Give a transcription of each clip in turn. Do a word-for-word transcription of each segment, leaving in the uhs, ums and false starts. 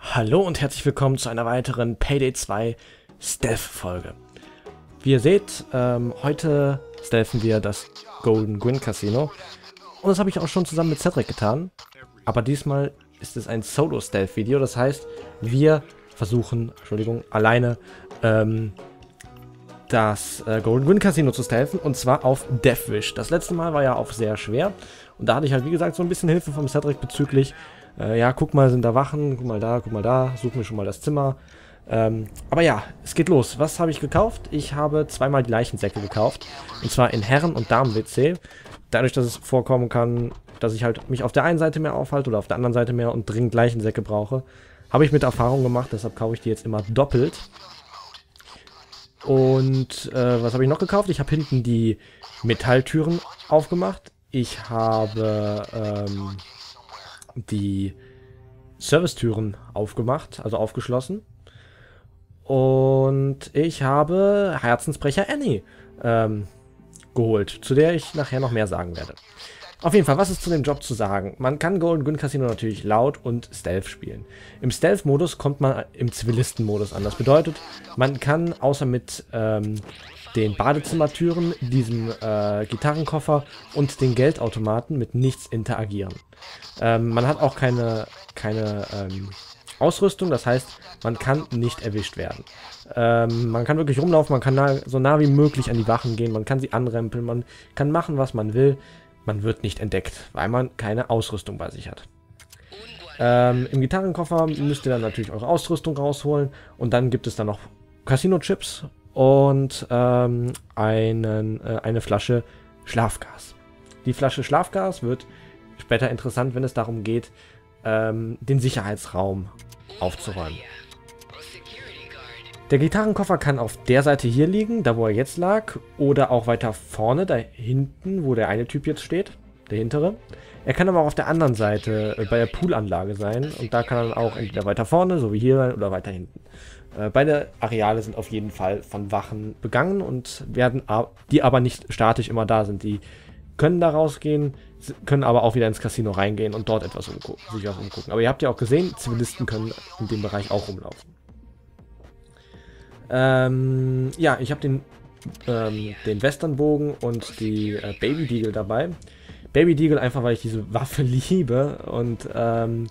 Hallo und herzlich willkommen zu einer weiteren Payday zwei Stealth-Folge. Wie ihr seht, ähm, heute stealthen wir das Golden Gwyn Casino. Und das habe ich auch schon zusammen mit Cedric getan. Aber diesmal ist es ein Solo-Stealth-Video. Das heißt, wir versuchen, Entschuldigung, alleine ähm, das äh, Golden Gwyn Casino zu stealthen. Und zwar auf Deathwish. Das letzte Mal war ja auch sehr schwer. Und da hatte ich halt, wie gesagt, so ein bisschen Hilfe vom Cedric bezüglich Äh, ja, guck mal, sind da Wachen, guck mal da, guck mal da, such mir schon mal das Zimmer. Ähm, aber ja, es geht los. Was habe ich gekauft? Ich habe zweimal die Leichensäcke gekauft. Und zwar in Herren- und Damen-W C. Dadurch, dass es vorkommen kann, dass ich halt mich auf der einen Seite mehr aufhalte oder auf der anderen Seite mehr und dringend Leichensäcke brauche, habe ich mit Erfahrung gemacht, deshalb kaufe ich die jetzt immer doppelt. Und äh, was habe ich noch gekauft? Ich habe hinten die Metalltüren aufgemacht. Ich habe ähm, die Servicetüren aufgemacht, also aufgeschlossen. Und ich habe Herzensbrecher Annie ähm, geholt, zu der ich nachher noch mehr sagen werde. Auf jeden Fall, was ist zu dem Job zu sagen? Man kann Golden Gwyn Casino natürlich laut und Stealth spielen. Im Stealth-Modus kommt man im Zivilisten-Modus an. Das bedeutet, man kann außer mit ähm, den Badezimmertüren, diesem äh, Gitarrenkoffer und den Geldautomaten mit nichts interagieren. Ähm, man hat auch keine, keine ähm, Ausrüstung, das heißt, man kann nicht erwischt werden. Ähm, man kann wirklich rumlaufen, man kann nah, so nah wie möglich an die Wachen gehen, man kann sie anrempeln, man kann machen, was man will. Man wird nicht entdeckt, weil man keine Ausrüstung bei sich hat. Ähm, Im Gitarrenkoffer müsst ihr dann natürlich eure Ausrüstung rausholen und dann gibt es dann noch Casino-Chips und ähm, einen, äh, eine Flasche Schlafgas. Die Flasche Schlafgas wird später interessant, wenn es darum geht, ähm, den Sicherheitsraum aufzuräumen. Der Gitarrenkoffer kann auf der Seite hier liegen, da wo er jetzt lag, oder auch weiter vorne, da hinten, wo der eine Typ jetzt steht, der hintere. Er kann aber auch auf der anderen Seite äh, bei der Poolanlage sein und da kann er auch entweder weiter vorne, so wie hier sein, oder weiter hinten. Äh, beide Areale sind auf jeden Fall von Wachen begangen und werden, die aber nicht statisch immer da sind. Die können da rausgehen, können aber auch wieder ins Casino reingehen und dort etwas umgucken, sich was umgucken. Aber ihr habt ja auch gesehen, Zivilisten können in dem Bereich auch rumlaufen. Ähm, ja, ich habe den, ähm, den Westernbogen und die äh, Baby Deagle dabei. Baby Deagle einfach, weil ich diese Waffe liebe und ähm,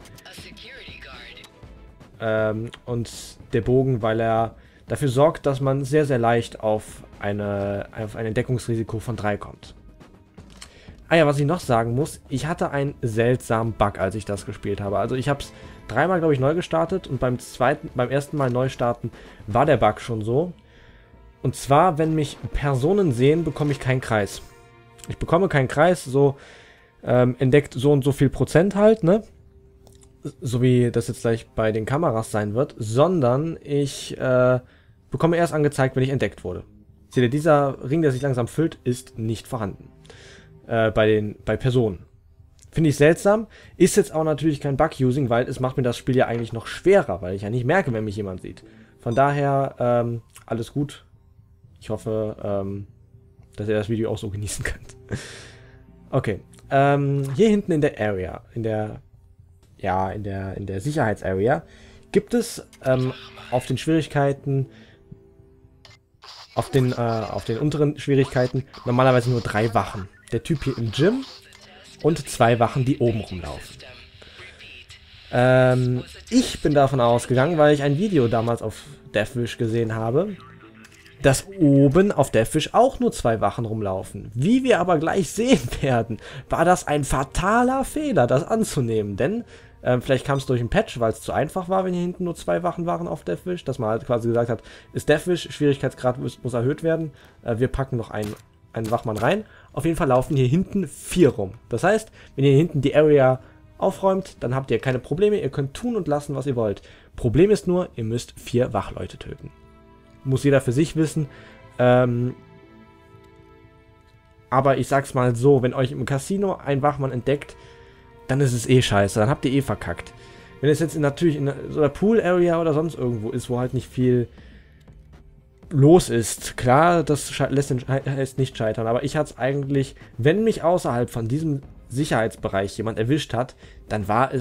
ähm, und der Bogen, weil er dafür sorgt, dass man sehr, sehr leicht auf, eine, auf ein Entdeckungsrisiko von drei kommt. Ah ja, was ich noch sagen muss, ich hatte einen seltsamen Bug, als ich das gespielt habe. Also ich habe es dreimal, glaube ich, neu gestartet und beim zweiten, beim ersten Mal neu starten war der Bug schon so. Und zwar, wenn mich Personen sehen, bekomme ich keinen Kreis. Ich bekomme keinen Kreis, so ähm, entdeckt so und so viel Prozent halt, ne? So wie das jetzt gleich bei den Kameras sein wird, sondern ich äh, bekomme erst angezeigt, wenn ich entdeckt wurde. Seht ihr, dieser Ring, der sich langsam füllt, ist nicht vorhanden. Äh, bei den bei Personen. Finde ich seltsam. Ist jetzt auch natürlich kein Bug-Using, weil es macht mir das Spiel ja eigentlich noch schwerer, weil ich ja nicht merke, wenn mich jemand sieht. Von daher, ähm, alles gut. Ich hoffe, ähm, dass ihr das Video auch so genießen könnt. Okay. Ähm, hier hinten in der Area, in der, ja, in der, in der Sicherheitsarea, gibt es ähm, auf den Schwierigkeiten, auf den, äh, auf den unteren Schwierigkeiten normalerweise nur drei Wachen. Der Typ hier im Gym und zwei Wachen, die oben rumlaufen. Ähm, ich bin davon ausgegangen, weil ich ein Video damals auf Deathwish gesehen habe, dass oben auf Deathwish auch nur zwei Wachen rumlaufen. Wie wir aber gleich sehen werden, war das ein fataler Fehler, das anzunehmen. Denn ähm, vielleicht kam es durch ein Patch, weil es zu einfach war, wenn hier hinten nur zwei Wachen waren auf Deathwish, dass man halt quasi gesagt hat, ist Deathwish, Schwierigkeitsgrad muss, muss erhöht werden, äh, wir packen noch einen, einen Wachmann rein. Auf jeden Fall laufen hier hinten vier rum. Das heißt, wenn ihr hier hinten die Area aufräumt, dann habt ihr keine Probleme. Ihr könnt tun und lassen, was ihr wollt. Problem ist nur, ihr müsst vier Wachleute töten. Muss jeder für sich wissen. Ähm, aber ich sag's mal so, wenn euch im Casino ein Wachmann entdeckt, dann ist es eh scheiße. Dann habt ihr eh verkackt. Wenn es jetzt in, natürlich in so einer Pool-Area oder sonst irgendwo ist, wo halt nicht viel los ist. Klar, das lässt, den, lässt nicht scheitern, aber ich hatte es eigentlich, wenn mich außerhalb von diesem Sicherheitsbereich jemand erwischt hat, dann war es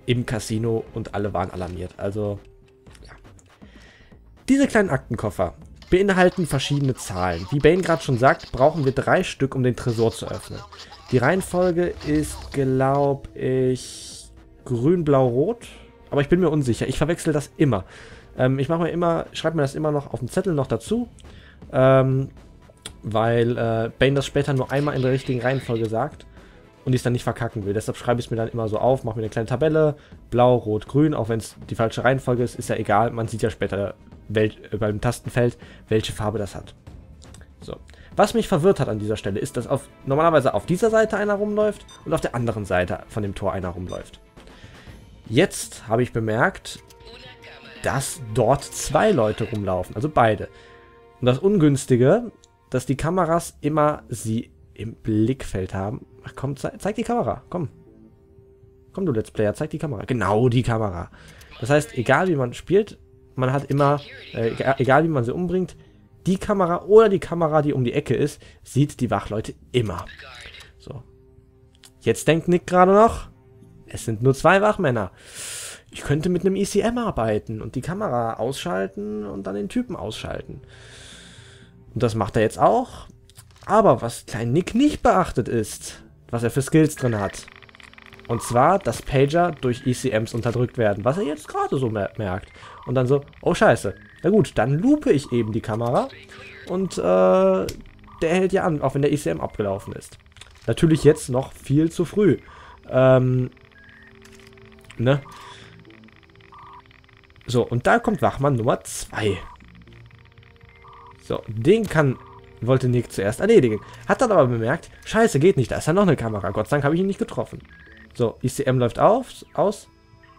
im Casino und alle waren alarmiert. Also, ja. Diese kleinen Aktenkoffer beinhalten verschiedene Zahlen. Wie Bane gerade schon sagt, brauchen wir drei Stück, um den Tresor zu öffnen. Die Reihenfolge ist, glaube ich, grün, blau, rot. Aber ich bin mir unsicher. Ich verwechsel das immer. Ähm, ich mache mir immer, schreibe mir das immer noch auf dem Zettel noch dazu. Ähm, weil äh, Bane das später nur einmal in der richtigen Reihenfolge sagt. Und ich es dann nicht verkacken will. Deshalb schreibe ich es mir dann immer so auf, mache mir eine kleine Tabelle, blau, rot, grün, auch wenn es die falsche Reihenfolge ist, ist ja egal, man sieht ja später wel äh, beim Tastenfeld, welche Farbe das hat. So. Was mich verwirrt hat an dieser Stelle, ist, dass auf, normalerweise auf dieser Seite einer rumläuft und auf der anderen Seite von dem Tor einer rumläuft. Jetzt habe ich bemerkt, dass dort zwei Leute rumlaufen, also beide. Und das Ungünstige, dass die Kameras immer sie im Blickfeld haben. Ach komm, ze zeig die Kamera, komm. Komm du Let's Player, zeig die Kamera. Genau die Kamera. Das heißt, egal wie man spielt, man hat immer, äh, egal wie man sie umbringt, die Kamera oder die Kamera, die um die Ecke ist, sieht die Wachleute immer. So. Jetzt denkt Nick gerade noch, es sind nur zwei Wachmänner. Ich könnte mit einem E C M arbeiten und die Kamera ausschalten und dann den Typen ausschalten. Und das macht er jetzt auch. Aber was klein Nick nicht beachtet ist, was er für Skills drin hat. Und zwar, dass Pager durch E C Ms unterdrückt werden, was er jetzt gerade so mer merkt. Und dann so, oh scheiße. Na gut, dann lupe ich eben die Kamera und äh, der hält ja an, auch wenn der E C M abgelaufen ist. Natürlich jetzt noch viel zu früh. Ähm, ne? So, und da kommt Wachmann Nummer zwei. So, den kann... wollte Nick zuerst erledigen. Hat dann aber bemerkt, scheiße, geht nicht, da ist ja noch eine Kamera. Gott sei Dank habe ich ihn nicht getroffen. So, E C M läuft auf, aus.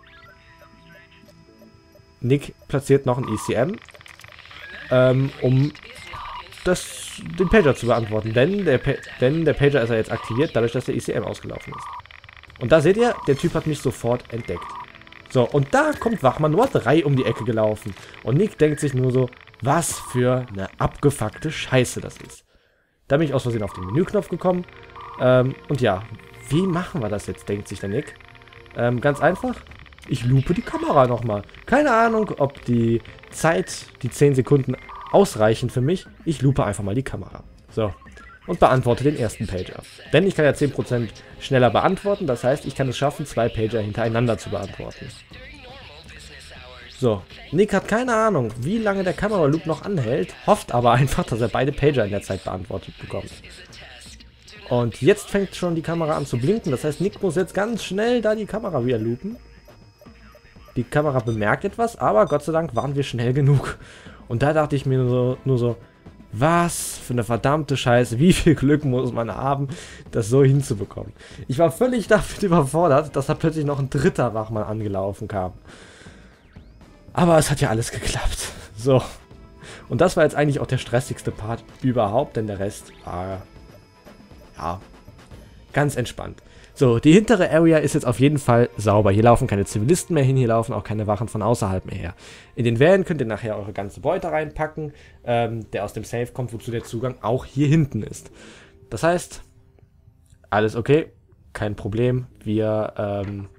Nick platziert noch ein E C M, ähm, um das, den Pager zu beantworten. Denn der, pa denn der Pager ist ja jetzt aktiviert, dadurch, dass der E C M ausgelaufen ist. Und da seht ihr, der Typ hat mich sofort entdeckt. So, und da kommt Wachmann Nummer drei um die Ecke gelaufen. Und Nick denkt sich nur so, was für eine abgefuckte Scheiße das ist. Da bin ich aus Versehen auf den Menüknopf gekommen. Ähm, und ja, wie machen wir das jetzt, denkt sich der Nick. Ähm, ganz einfach, ich lupe die Kamera nochmal. Keine Ahnung, ob die Zeit, die zehn Sekunden ausreichen für mich. Ich lupe einfach mal die Kamera. So, und beantworte den ersten Pager. Denn ich kann ja zehn Prozent schneller beantworten, das heißt, ich kann es schaffen, zwei Pager hintereinander zu beantworten. So, Nick hat keine Ahnung, wie lange der Kamera-Loop noch anhält, hofft aber einfach, dass er beide Pager in der Zeit beantwortet bekommt. Und jetzt fängt schon die Kamera an zu blinken, das heißt, Nick muss jetzt ganz schnell da die Kamera wieder loopen. Die Kamera bemerkt etwas, aber Gott sei Dank waren wir schnell genug. Und da dachte ich mir nur so, nur so was für eine verdammte Scheiße, wie viel Glück muss man haben, das so hinzubekommen. Ich war völlig damit überfordert, dass da plötzlich noch ein dritter Wachmann angelaufen kam. Aber es hat ja alles geklappt. So. Und das war jetzt eigentlich auch der stressigste Part überhaupt, denn der Rest war, ja, ganz entspannt. So, die hintere Area ist jetzt auf jeden Fall sauber. Hier laufen keine Zivilisten mehr hin, hier laufen auch keine Wachen von außerhalb mehr her. In den Van könnt ihr nachher eure ganze Beute reinpacken, ähm, der aus dem Safe kommt, wozu der Zugang auch hier hinten ist. Das heißt, alles okay, kein Problem. Wir, ähm,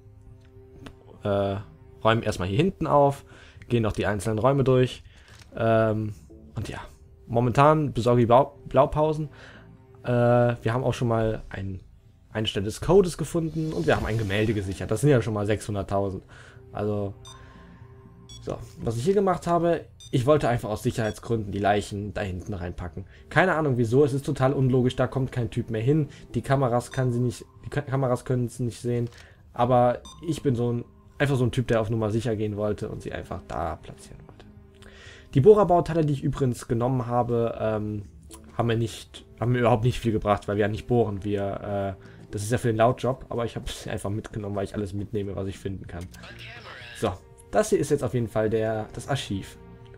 äh, räumen erstmal hier hinten auf, gehen noch die einzelnen Räume durch. Ähm, und ja, momentan besorge ich Blau Blaupausen. Äh, wir haben auch schon mal ein, eine Stelle des Codes gefunden und wir haben ein Gemälde gesichert. Das sind ja schon mal sechshunderttausend. Also, so, was ich hier gemacht habe, ich wollte einfach aus Sicherheitsgründen die Leichen da hinten reinpacken. Keine Ahnung wieso, es ist total unlogisch, da kommt kein Typ mehr hin. Die Kameras kann sie nicht, die Kameras können es nicht sehen. Aber ich bin so ein Einfach so ein Typ, der auf Nummer sicher gehen wollte und sie einfach da platzieren wollte. Die Bohrerbauteile, die ich übrigens genommen habe, ähm, haben mir nicht, haben mir überhaupt nicht viel gebracht, weil wir ja nicht bohren. Wir, äh, das ist ja für den Lautjob, aber ich habe es einfach mitgenommen, weil ich alles mitnehme, was ich finden kann. So, das hier ist jetzt auf jeden Fall der, das Archiv.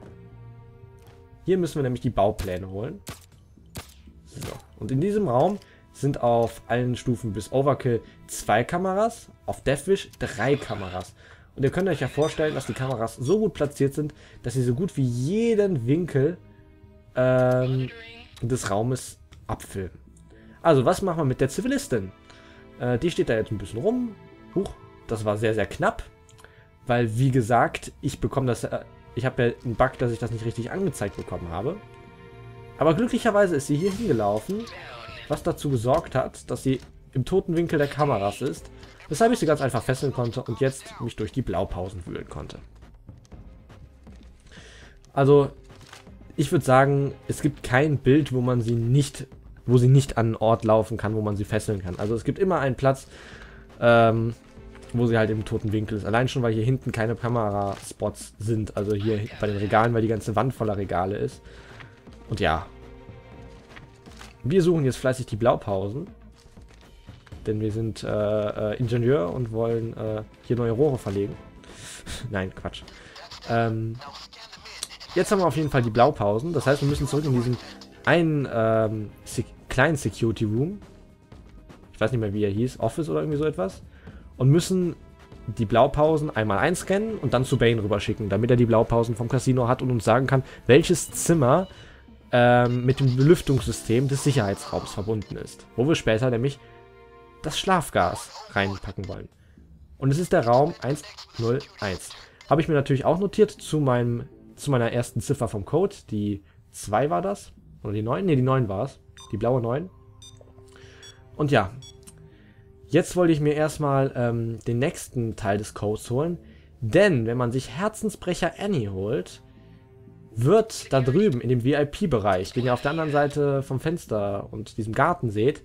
Hier müssen wir nämlich die Baupläne holen. So, und in diesem Raum sind auf allen Stufen bis Overkill zwei Kameras, auf Deathwish drei Kameras. Und ihr könnt euch ja vorstellen, dass die Kameras so gut platziert sind, dass sie so gut wie jeden Winkel ähm, des Raumes abfilmen. Also, was machen wir mit der Zivilistin? Äh, die steht da jetzt ein bisschen rum. Huch, das war sehr, sehr knapp. Weil, wie gesagt, ich bekomme das... Äh, ich habe ja einen Bug, dass ich das nicht richtig angezeigt bekommen habe. Aber glücklicherweise ist sie hier hingelaufen, was dazu gesorgt hat, dass sie im toten Winkel der Kameras ist, weshalb ich sie ganz einfach fesseln konnte und jetzt mich durch die Blaupausen wühlen konnte. Also, ich würde sagen, es gibt kein Bild, wo man sie nicht, wo sie nicht an einen Ort laufen kann, wo man sie fesseln kann. Also es gibt immer einen Platz, ähm, wo sie halt im toten Winkel ist. Allein schon, weil hier hinten keine Kameraspots sind. Also hier bei den Regalen, weil die ganze Wand voller Regale ist. Und ja. Wir suchen jetzt fleißig die Blaupausen. Denn wir sind äh, äh, Ingenieur und wollen äh, hier neue Rohre verlegen. Nein, Quatsch. Ähm, jetzt haben wir auf jeden Fall die Blaupausen. Das heißt, wir müssen zurück in diesen einen ähm, sec kleinen Security Room. Ich weiß nicht mehr, wie er hieß. Office oder irgendwie so etwas. Und müssen die Blaupausen einmal einscannen und dann zu Bane rüberschicken, damit er die Blaupausen vom Casino hat und uns sagen kann, welches Zimmer ähm, mit dem Belüftungssystem des Sicherheitsraums verbunden ist. Wo wir später nämlich das Schlafgas reinpacken wollen. Und es ist der Raum eins null eins. Habe ich mir natürlich auch notiert zu, meinem, zu meiner ersten Ziffer vom Code. Die zwei war das. Oder die neun? Ne, die neun war es. Die blaue neun. Und ja. Jetzt wollte ich mir erstmal ähm, den nächsten Teil des Codes holen. Denn wenn man sich Herzensbrecher Annie holt, wird da drüben in dem V I P-Bereich, den ihr auf der anderen Seite vom Fenster und diesem Garten seht,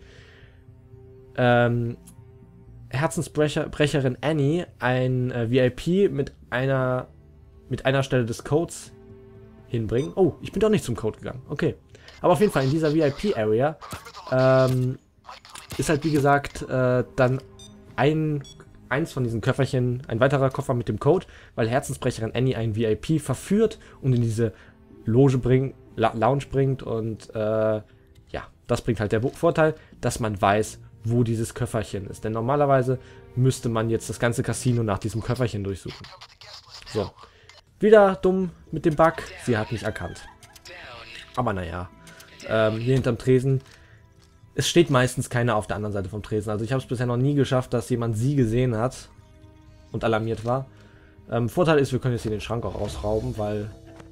ähm, Herzensbrecherin Annie ein äh, V I P mit einer mit einer Stelle des Codes hinbringen. Oh, ich bin doch nicht zum Code gegangen. Okay. Aber auf jeden Fall in dieser V I P-Area ähm, ist halt wie gesagt äh, dann ein eins von diesen Köfferchen, ein weiterer Koffer mit dem Code, weil Herzensbrecherin Annie einen V I P verführt und in diese Loge bringt, La Lounge bringt und äh, ja, das bringt halt der Vorteil, dass man weiß, wo dieses Köfferchen ist. Denn normalerweise müsste man jetzt das ganze Casino nach diesem Köfferchen durchsuchen. So. Wieder dumm mit dem Bug. Sie hat mich erkannt. Aber naja. Ähm, hier hinterm Tresen. Es steht meistens keiner auf der anderen Seite vom Tresen. Also ich habe es bisher noch nie geschafft, dass jemand sie gesehen hat und alarmiert war. Ähm, Vorteil ist, wir können jetzt hier den Schrank auch ausrauben, weil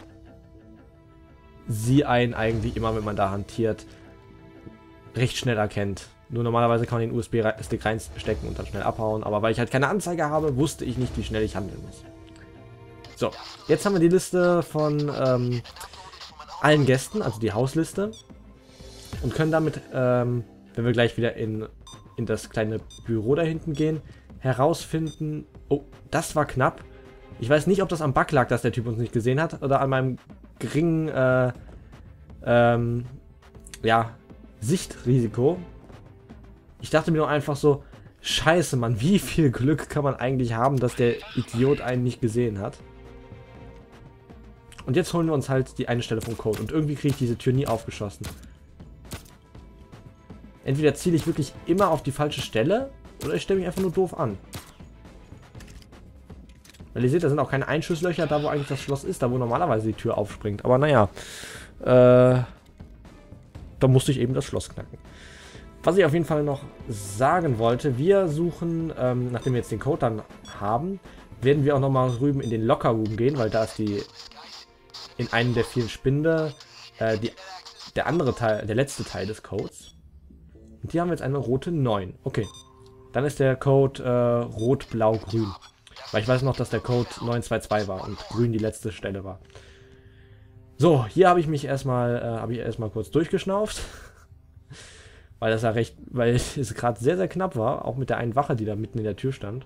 sie einen eigentlich immer, wenn man da hantiert, recht schnell erkennt. Nur normalerweise kann man den U S B-Stick reinstecken und dann schnell abhauen. Aber weil ich halt keine Anzeige habe, wusste ich nicht, wie schnell ich handeln muss. So, jetzt haben wir die Liste von ähm, allen Gästen, also die Hausliste. Und können damit, ähm, wenn wir gleich wieder in, in das kleine Büro da hinten gehen, herausfinden... Oh, das war knapp. Ich weiß nicht, ob das am Bug lag, dass der Typ uns nicht gesehen hat, oder an meinem geringen, äh, ähm, ja, Sichtrisiko. Ich dachte mir nur einfach so, scheiße, Mann, wie viel Glück kann man eigentlich haben, dass der Idiot einen nicht gesehen hat. Und jetzt holen wir uns halt die eine Stelle vom Code. Und irgendwie kriege ich diese Tür nie aufgeschossen. Entweder ziele ich wirklich immer auf die falsche Stelle, oder ich stelle mich einfach nur doof an. Weil ihr seht, da sind auch keine Einschusslöcher da, wo eigentlich das Schloss ist, da wo normalerweise die Tür aufspringt. Aber naja, äh, da musste ich eben das Schloss knacken. Was ich auf jeden Fall noch sagen wollte, wir suchen, ähm, nachdem wir jetzt den Code dann haben, werden wir auch nochmal drüben in den Locker Room gehen, weil da ist die, in einem der vielen Spinde, äh, die, der andere Teil, der letzte Teil des Codes. Und hier haben wir jetzt eine rote neun. Okay. Dann ist der Code äh, rot, blau, grün. Weil ich weiß noch, dass der Code neun zwei zwei war und grün die letzte Stelle war. So, hier habe ich mich erstmal, äh, habe ich erstmal kurz durchgeschnauft. Weil das ja recht, weil es gerade sehr, sehr knapp war. Auch mit der einen Wache, die da mitten in der Tür stand.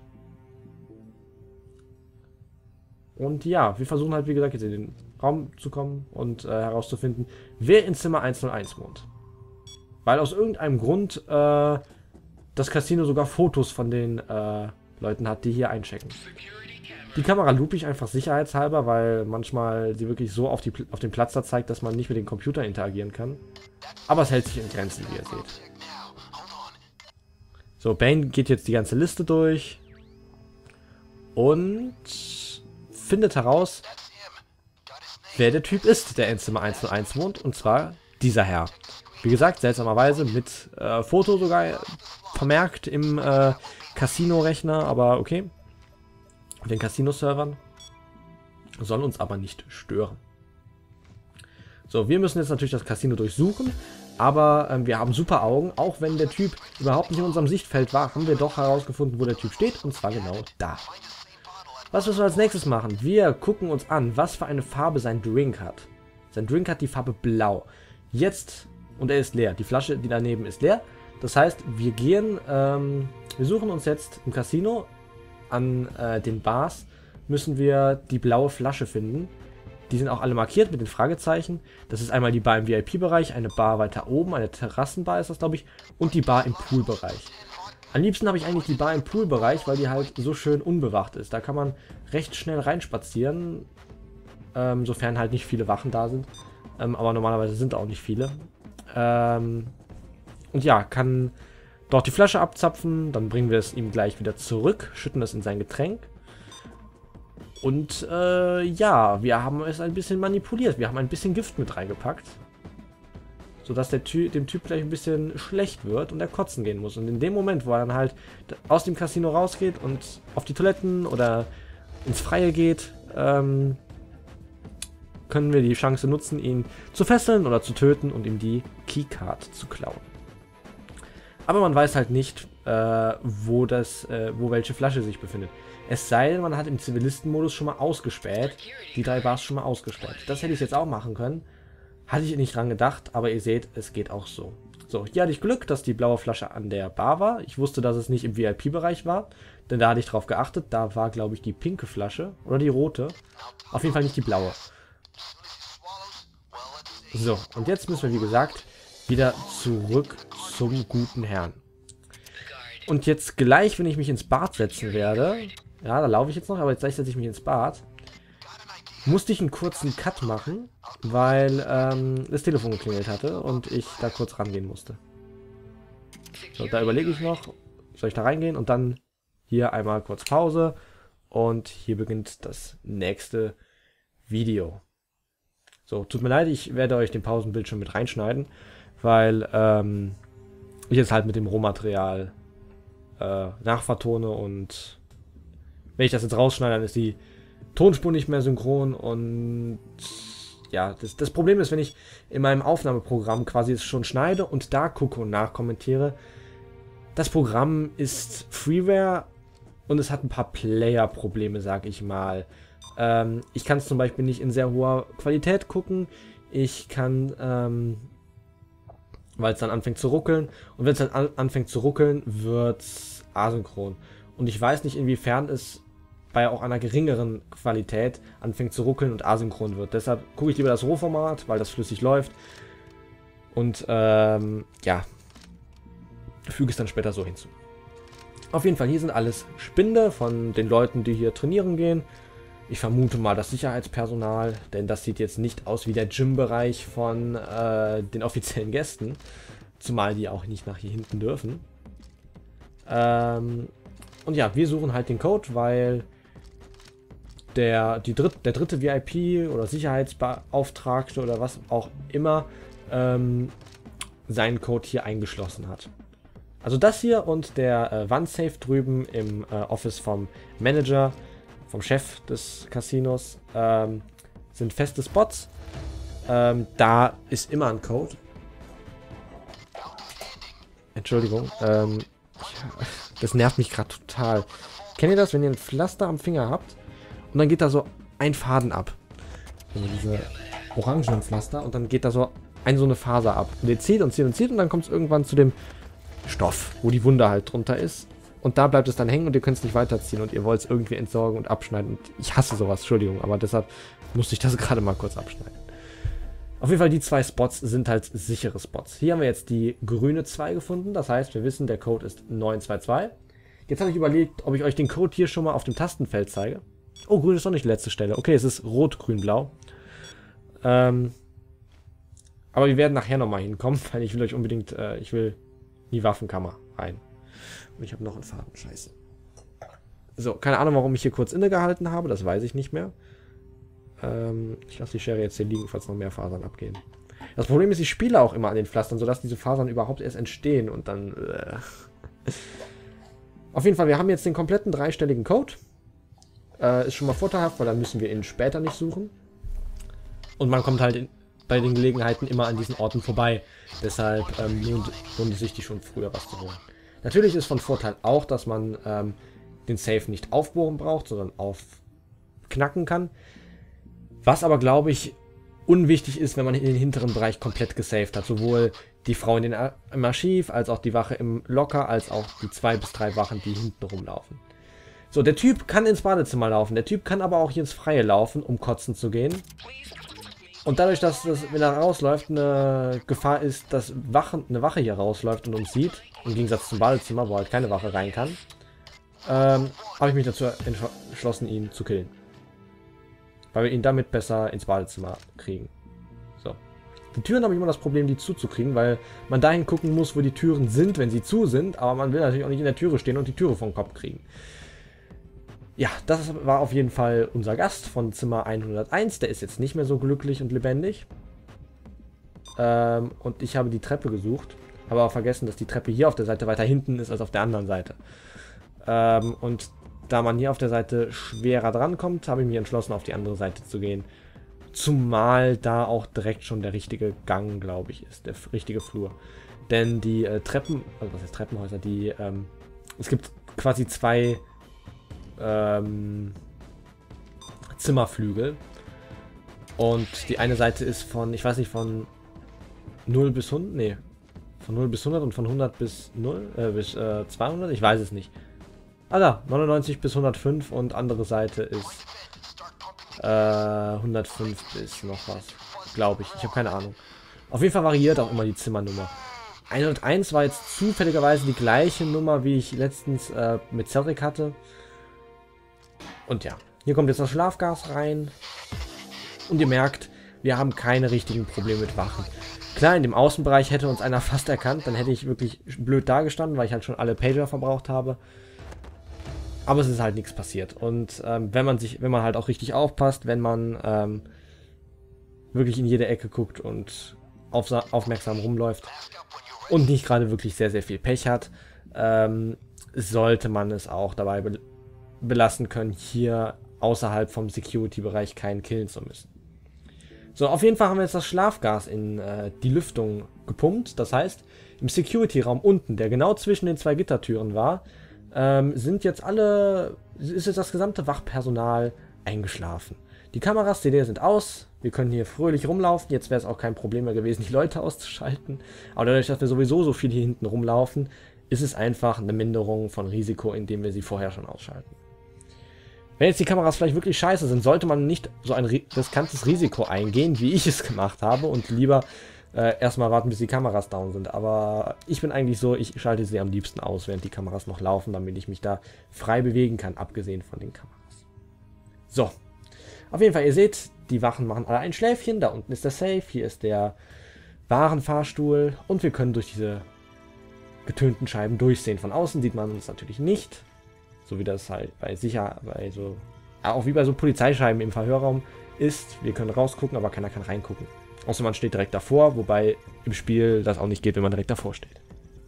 Und ja, wir versuchen halt, wie gesagt, jetzt in den Raum zu kommen und äh, herauszufinden, wer in Zimmer eins null eins wohnt. Weil aus irgendeinem Grund äh, das Casino sogar Fotos von den äh, Leuten hat, die hier einchecken. Die Kamera loop ich einfach sicherheitshalber, weil manchmal sie wirklich so auf, die, auf den Platz da zeigt, dass man nicht mit dem Computer interagieren kann. Aber es hält sich in Grenzen, wie ihr seht. So, Bane geht jetzt die ganze Liste durch und findet heraus, wer der Typ ist, der in Zimmer eins null eins wohnt, und zwar dieser Herr. Wie gesagt, seltsamerweise mit äh, Foto sogar vermerkt im äh, Casino-Rechner, aber okay. auf den Casino-Servern, soll uns aber nicht stören. So, wir müssen jetzt natürlich das Casino durchsuchen, aber ähm, wir haben super Augen. Auch wenn der Typ überhaupt nicht in unserem Sichtfeld war, haben wir doch herausgefunden, wo der Typ steht, und zwar genau da. Was müssen wir als nächstes machen? Wir gucken uns an, was für eine Farbe sein Drink hat. Sein Drink hat die Farbe Blau. Jetzt, und er ist leer. Die Flasche, die daneben, ist leer. Das heißt, wir gehen, ähm, wir suchen uns jetzt im Casino an äh, den Bars, müssen wir die blaue Flasche finden. Die sind auch alle markiert mit den Fragezeichen. Das ist einmal die Bar im V I P-Bereich, eine Bar weiter oben, eine Terrassenbar ist das, glaube ich, und die Bar im Poolbereich. Am liebsten habe ich eigentlich die Bar im Poolbereich, weil die halt so schön unbewacht ist. Da kann man recht schnell reinspazieren, ähm, sofern halt nicht viele Wachen da sind. Ähm, aber normalerweise sind auch nicht viele. Ähm, und ja, kann dort die Flasche abzapfen, dann bringen wir es ihm gleich wieder zurück, schütten es in sein Getränk. Und äh, ja, wir haben es ein bisschen manipuliert. Wir haben ein bisschen Gift mit reingepackt. Sodass der Ty dem Typ gleich ein bisschen schlecht wird und er kotzen gehen muss. Und in dem Moment, wo er dann halt aus dem Casino rausgeht und auf die Toiletten oder ins Freie geht, ähm, können wir die Chance nutzen, ihn zu fesseln oder zu töten und ihm die Keycard zu klauen. Aber man weiß halt nicht, äh, wo, das, äh, wo welche Flasche sich befindet. Es sei denn, man hat im Zivilistenmodus schon mal ausgespäht, die drei Bars schon mal ausgespäht. Das hätte ich jetzt auch machen können. Hatte ich nicht dran gedacht, aber ihr seht, es geht auch so. So, hier hatte ich Glück, dass die blaue Flasche an der Bar war. Ich wusste, dass es nicht im V I P-Bereich war, denn da hatte ich drauf geachtet. Da war, glaube ich, die pinke Flasche oder die rote. Auf jeden Fall nicht die blaue. So, und jetzt müssen wir, wie gesagt, wieder zurück zum guten Herrn. Und jetzt gleich, wenn ich mich ins Bad setzen werde, ja, da laufe ich jetzt noch, aber jetzt gleich setze ich mich ins Bad, musste ich einen kurzen Cut machen, weil ähm, das Telefon geklingelt hatte und ich da kurz rangehen musste. So, da überlege ich noch, soll ich da reingehen und dann hier einmal kurz Pause und hier beginnt das nächste Video. So, tut mir leid, ich werde euch den Pausenbildschirm mit reinschneiden, weil ähm, ich jetzt halt mit dem Rohmaterial äh, nachvertone und wenn ich das jetzt rausschneide, dann ist die Tonspur nicht mehr synchron und ja, das, das Problem ist, wenn ich in meinem Aufnahmeprogramm quasi es schon schneide und da gucke und nachkommentiere, das Programm ist Freeware und es hat ein paar Player-Probleme, sag ich mal. Ähm, ich kann es zum Beispiel nicht in sehr hoher Qualität gucken, ich kann, ähm, weil es dann anfängt zu ruckeln und wenn es dann an, anfängt zu ruckeln, wird es asynchron. Und ich weiß nicht, inwiefern es bei auch einer geringeren Qualität anfängt zu ruckeln und asynchron wird. Deshalb gucke ich lieber das Rohformat, weil das flüssig läuft. Und ähm, ja, füge es dann später so hinzu. Auf jeden Fall, hier sind alles Spinde von den Leuten, die hier trainieren gehen. Ich vermute mal das Sicherheitspersonal, denn das sieht jetzt nicht aus wie der Gym-Bereich von äh, den offiziellen Gästen. Zumal die auch nicht nach hier hinten dürfen. Ähm, und ja, wir suchen halt den Code, weil der, die dritt, der dritte V I P oder Sicherheitsbeauftragte oder was auch immer ähm, seinen Code hier eingeschlossen hat. Also das hier und der äh, Wandsafe drüben im äh, Office vom Manager, vom Chef des Casinos, ähm, sind feste Spots. Ähm, da ist immer ein Code. Entschuldigung. Ähm, das nervt mich gerade total. Kennt ihr das, wenn ihr ein Pflaster am Finger habt und dann geht da so ein Faden ab? Also diese orangenen Pflaster und dann geht da so ein so eine Faser ab. Und ihr zieht und zieht und zieht und dann kommt es irgendwann zu dem Stoff, wo die Wunde halt drunter ist. Und da bleibt es dann hängen und ihr könnt es nicht weiterziehen und ihr wollt es irgendwie entsorgen und abschneiden. Und ich hasse sowas, Entschuldigung, aber deshalb musste ich das gerade mal kurz abschneiden. Auf jeden Fall, die zwei Spots sind halt sichere Spots. Hier haben wir jetzt die grüne zwei gefunden, das heißt, wir wissen, der Code ist neun zwei zwei. Jetzt habe ich überlegt, ob ich euch den Code hier schon mal auf dem Tastenfeld zeige. Oh, grün ist doch nicht die letzte Stelle. Okay, es ist rot, grün, blau. Ähm, aber wir werden nachher nochmal hinkommen, weil ich will euch unbedingt, äh, ich will in die Waffenkammer rein. Und ich habe noch einen Faden, scheiße. So, keine Ahnung, warum ich hier kurz innegehalten habe, das weiß ich nicht mehr. Ähm, ich lasse die Schere jetzt hier liegen, falls noch mehr Fasern abgehen. Das Problem ist, ich spiele auch immer an den Pflastern, sodass diese Fasern überhaupt erst entstehen und dann... Äh. Auf jeden Fall, wir haben jetzt den kompletten dreistelligen Code. Äh, ist schon mal vorteilhaft, weil dann müssen wir ihn später nicht suchen. Und man kommt halt in, bei den Gelegenheiten immer an diesen Orten vorbei. Deshalb ähm, lohnt, lohnt es sich, die schon früher was zu holen. Natürlich ist von Vorteil auch, dass man ähm, den Safe nicht aufbohren braucht, sondern aufknacken kann. Was aber, glaube ich, unwichtig ist, wenn man in den hinteren Bereich komplett gesaved hat. Sowohl die Frau in den Ar im Archiv, als auch die Wache im Locker, als auch die zwei bis drei Wachen, die hinten rumlaufen. So, der Typ kann ins Badezimmer laufen. Der Typ kann aber auch hier ins Freie laufen, um kotzen zu gehen. Und dadurch, dass das, wenn er rausläuft, eine Gefahr ist, dass Wachen, eine Wache hier rausläuft und uns sieht, im Gegensatz zum Badezimmer, wo halt keine Wache rein kann, ähm, habe ich mich dazu entschlossen, ihn zu killen. Weil wir ihn damit besser ins Badezimmer kriegen. So. Die Türen habe ich immer das Problem, die zuzukriegen, weil man dahin gucken muss, wo die Türen sind, wenn sie zu sind, aber man will natürlich auch nicht in der Türe stehen und die Türe vom Kopf kriegen. Ja, das war auf jeden Fall unser Gast von Zimmer hunderteins. Der ist jetzt nicht mehr so glücklich und lebendig. Ähm, und ich habe die Treppe gesucht. Habe aber vergessen, dass die Treppe hier auf der Seite weiter hinten ist als auf der anderen Seite. Ähm, und da man hier auf der Seite schwerer drankommt, habe ich mich entschlossen, auf die andere Seite zu gehen. Zumal da auch direkt schon der richtige Gang, glaube ich, ist. Der richtige Flur. Denn die äh, Treppen, also was heißt Treppenhäuser, die, ähm, es gibt quasi zwei Ähm, Zimmerflügel. Und die eine Seite ist von, ich weiß nicht, von null bis hundert, nee, von null bis hundert und von hundert bis null, äh, bis äh, zweihundert, ich weiß es nicht. Ah da, neunundneunzig bis hundertfünf und andere Seite ist äh, hundertfünf bis noch was, glaube ich, ich habe keine Ahnung. Auf jeden Fall variiert auch immer die Zimmernummer. hunderteins war jetzt zufälligerweise die gleiche Nummer, wie ich letztens äh, mit Cedric hatte. Und ja, hier kommt jetzt das Schlafgas rein. Und ihr merkt, wir haben keine richtigen Probleme mit Wachen. Klar, in dem Außenbereich hätte uns einer fast erkannt. Dann hätte ich wirklich blöd dagestanden, weil ich halt schon alle Pager verbraucht habe. Aber es ist halt nichts passiert. Und ähm, wenn man sich, wenn man halt auch richtig aufpasst, wenn man ähm, wirklich in jede Ecke guckt und auf, aufmerksam rumläuft und nicht gerade wirklich sehr, sehr viel Pech hat, ähm, sollte man es auch dabei be belassen können, hier außerhalb vom Security-Bereich keinen killen zu müssen. So, auf jeden Fall haben wir jetzt das Schlafgas in äh, die Lüftung gepumpt. Das heißt, im Security-Raum unten, der genau zwischen den zwei Gittertüren war, ähm, sind jetzt alle, ist jetzt das gesamte Wachpersonal eingeschlafen. Die Kameras, C D sind aus. Wir können hier fröhlich rumlaufen. Jetzt wäre es auch kein Problem mehr gewesen, die Leute auszuschalten. Aber dadurch, dass wir sowieso so viel hier hinten rumlaufen, ist es einfach eine Minderung von Risiko, indem wir sie vorher schon ausschalten. Wenn jetzt die Kameras vielleicht wirklich scheiße sind, sollte man nicht so ein riskantes Risiko eingehen, wie ich es gemacht habe und lieber äh, erstmal warten, bis die Kameras down sind. Aber ich bin eigentlich so, ich schalte sie am liebsten aus, während die Kameras noch laufen, damit ich mich da frei bewegen kann, abgesehen von den Kameras. So, auf jeden Fall, ihr seht, die Wachen machen alle ein Schläfchen. Da unten ist der Safe, hier ist der Warenfahrstuhl und wir können durch diese getönten Scheiben durchsehen. Von außen sieht man uns natürlich nicht. So wie das halt bei sicher, bei so, auch wie bei so Polizeischeiben im Verhörraum ist. Wir können rausgucken, aber keiner kann reingucken. Außer man steht direkt davor, wobei im Spiel das auch nicht geht, wenn man direkt davor steht.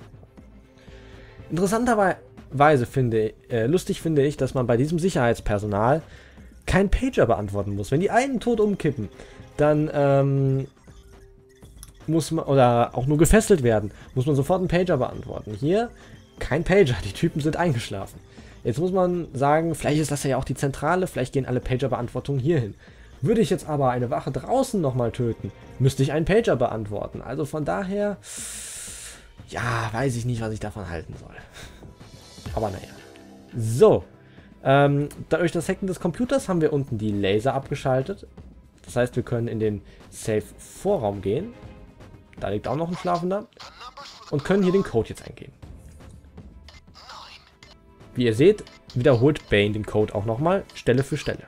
Interessanterweise finde, äh, lustig finde ich, dass man bei diesem Sicherheitspersonal kein Pager beantworten muss. Wenn die einen tot umkippen, dann ähm, muss man, oder auch nur gefesselt werden, muss man sofort einen Pager beantworten. Hier kein Pager, die Typen sind eingeschlafen. Jetzt muss man sagen, vielleicht ist das ja auch die Zentrale, vielleicht gehen alle Pager-Beantwortungen hier hin. Würde ich jetzt aber eine Wache draußen nochmal töten, müsste ich einen Pager beantworten. Also von daher, ja, weiß ich nicht, was ich davon halten soll. Aber naja. So, ähm, durch das Hacken des Computers haben wir unten die Laser abgeschaltet. Das heißt, wir können in den Safe-Vorraum gehen. Da liegt auch noch ein Schlafender. Und können hier den Code jetzt eingeben. Wie ihr seht, wiederholt Bane den Code auch nochmal, Stelle für Stelle.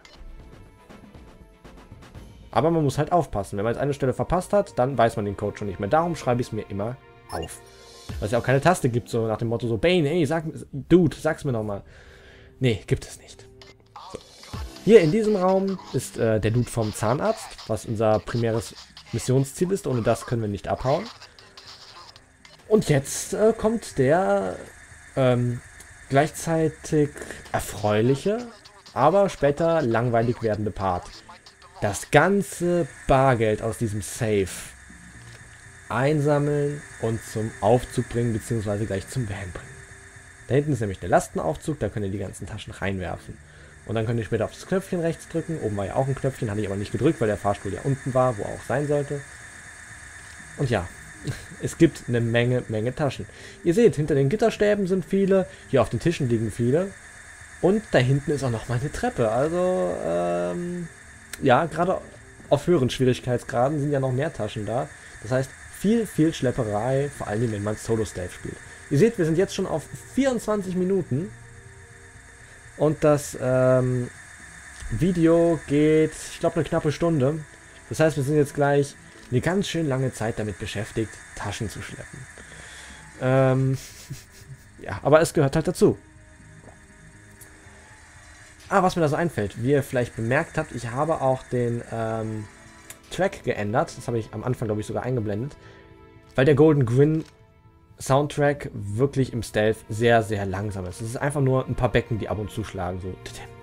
Aber man muss halt aufpassen. Wenn man jetzt eine Stelle verpasst hat, dann weiß man den Code schon nicht mehr. Darum schreibe ich es mir immer auf. Weil es ja auch keine Taste gibt, so nach dem Motto so, Bane, ey, sag, Dude, sag's mir nochmal. Nee, gibt es nicht. So. Hier in diesem Raum ist äh, der Dude vom Zahnarzt, was unser primäres Missionsziel ist. Ohne das können wir nicht abhauen. Und jetzt äh, kommt der ähm, gleichzeitig erfreuliche aber später langweilig werdende Part. Das ganze Bargeld aus diesem Safe einsammeln und zum Aufzug bringen, beziehungsweise gleich zum Van bringen. Da hinten ist nämlich der Lastenaufzug, da könnt ihr die ganzen Taschen reinwerfen. Und dann könnt ihr später auf das Knöpfchen rechts drücken. Oben war ja auch ein Knöpfchen, hatte ich aber nicht gedrückt, weil der Fahrstuhl ja unten war, wo er auch sein sollte. Und ja, es gibt eine Menge, Menge Taschen. Ihr seht, hinter den Gitterstäben sind viele, hier auf den Tischen liegen viele. Und da hinten ist auch noch mal eine Treppe. Also, ähm, ja, gerade auf höheren Schwierigkeitsgraden sind ja noch mehr Taschen da. Das heißt, viel, viel Schlepperei, vor allem wenn man Solo-Stealth spielt. Ihr seht, wir sind jetzt schon auf vierundzwanzig Minuten. Und das ähm, Video geht, ich glaube, eine knappe Stunde. Das heißt, wir sind jetzt gleich eine ganz schön lange Zeit damit beschäftigt, Taschen zu schleppen. Ähm, ja, aber es gehört halt dazu. Ah, was mir da so einfällt, wie ihr vielleicht bemerkt habt, ich habe auch den ähm, Track geändert. Das habe ich am Anfang, glaube ich, sogar eingeblendet. Weil der Golden Grin Soundtrack wirklich im Stealth sehr, sehr langsam ist. Es ist einfach nur ein paar Becken, die ab und zu schlagen. So.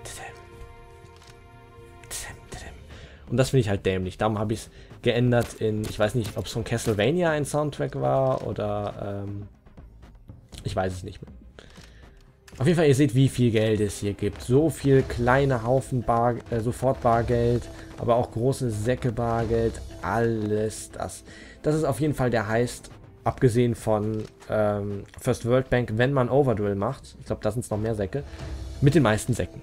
Und das finde ich halt dämlich. Darum habe ich es geändert in, ich weiß nicht, ob es von Castlevania ein Soundtrack war oder ähm, ich weiß es nicht mehr. Auf jeden Fall, ihr seht, wie viel Geld es hier gibt. So viel kleine Haufen Bar, äh, sofort Bargeld, aber auch große Säcke Bargeld. Alles das. Das ist auf jeden Fall der Heist, abgesehen von ähm, First World Bank, wenn man Overdrill macht. Ich glaube, da sind es noch mehr Säcke. Mit den meisten Säcken.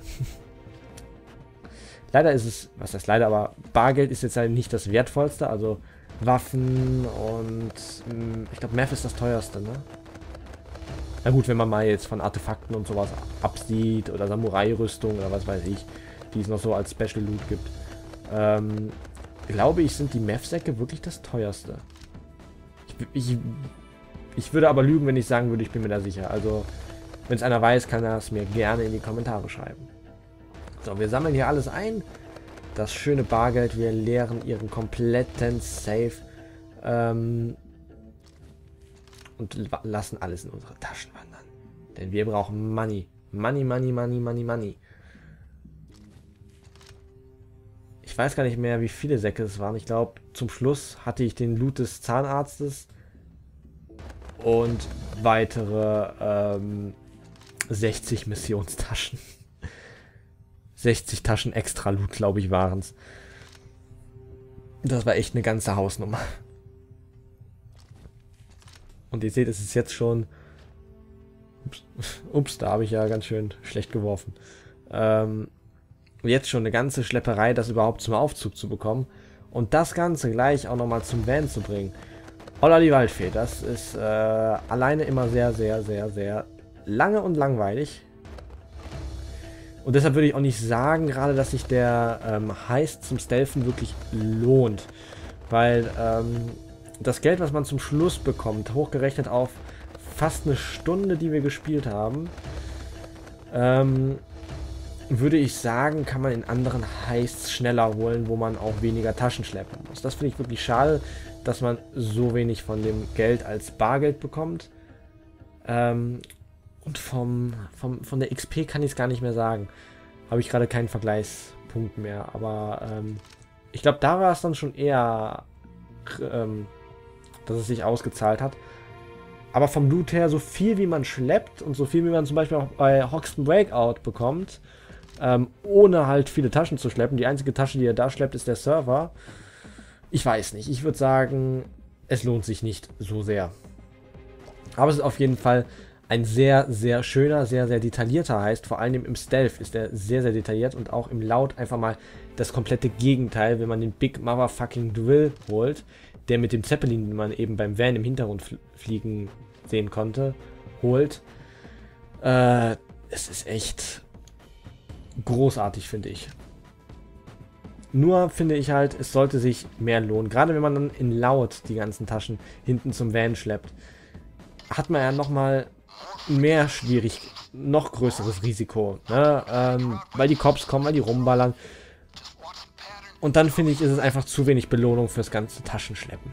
Leider ist es, was heißt leider, aber Bargeld ist jetzt halt nicht das wertvollste. Also Waffen und mh, ich glaube, Meth ist das teuerste, ne? Na gut, wenn man mal jetzt von Artefakten und sowas absieht oder Samurai-Rüstung oder was weiß ich, die es noch so als Special Loot gibt. Ähm, glaube ich, sind die Meth-Säcke wirklich das teuerste. Ich, ich, ich würde aber lügen, wenn ich sagen würde, ich bin mir da sicher. Also, wenn es einer weiß, kann er es mir gerne in die Kommentare schreiben. So, wir sammeln hier alles ein. Das schöne Bargeld, wir leeren ihren kompletten Safe. Ähm, und lassen alles in unsere Taschen wandern. Denn wir brauchen Money. Money, Money, Money, Money, Money. Ich weiß gar nicht mehr, wie viele Säcke es waren. Ich glaube, zum Schluss hatte ich den Loot des Zahnarztes und weitere ähm, sechzig Missionstaschen. sechzig Taschen extra Loot, glaube ich, waren es. Das war echt eine ganze Hausnummer. Und ihr seht, es ist jetzt schon... Ups, ups da habe ich ja ganz schön schlecht geworfen. Ähm, jetzt schon eine ganze Schlepperei, das überhaupt zum Aufzug zu bekommen. Und das Ganze gleich auch nochmal zum Van zu bringen. Holla die Waldfee, das ist äh, alleine immer sehr, sehr, sehr, sehr lange und langweilig. Und deshalb würde ich auch nicht sagen, gerade, dass sich der ähm, Heist zum Stealthen wirklich lohnt. Weil ähm, das Geld, was man zum Schluss bekommt, hochgerechnet auf fast eine Stunde, die wir gespielt haben, ähm, würde ich sagen, kann man in anderen Heists schneller holen, wo man auch weniger Taschen schleppen muss. Das finde ich wirklich schade, dass man so wenig von dem Geld als Bargeld bekommt. Ähm, und vom, vom, von der X P kann ich es gar nicht mehr sagen. Habe ich gerade keinen Vergleichspunkt mehr. Aber ähm, ich glaube, da war es dann schon eher, ähm, dass es sich ausgezahlt hat. Aber vom Loot her, so viel wie man schleppt und so viel wie man zum Beispiel auch bei Hoxton Breakout bekommt, ähm, ohne halt viele Taschen zu schleppen. Die einzige Tasche, die er da schleppt, ist der Server. Ich weiß nicht. Ich würde sagen, es lohnt sich nicht so sehr. Aber es ist auf jeden Fall ein sehr, sehr schöner, sehr, sehr detaillierter Heist. Vor allem im Stealth ist er sehr, sehr detailliert und auch im Laut einfach mal das komplette Gegenteil, wenn man den Big Motherfucking Drill holt, der mit dem Zeppelin, den man eben beim Van im Hintergrund fl fliegen sehen konnte, holt. Äh, es ist echt großartig, finde ich. Nur finde ich halt, es sollte sich mehr lohnen. Gerade wenn man dann in Laut die ganzen Taschen hinten zum Van schleppt, hat man ja nochmal mehr schwierig, noch größeres Risiko. Ne? Ähm, weil die Cops kommen, weil die rumballern. Und dann finde ich, ist es einfach zu wenig Belohnung fürs ganze Taschenschleppen.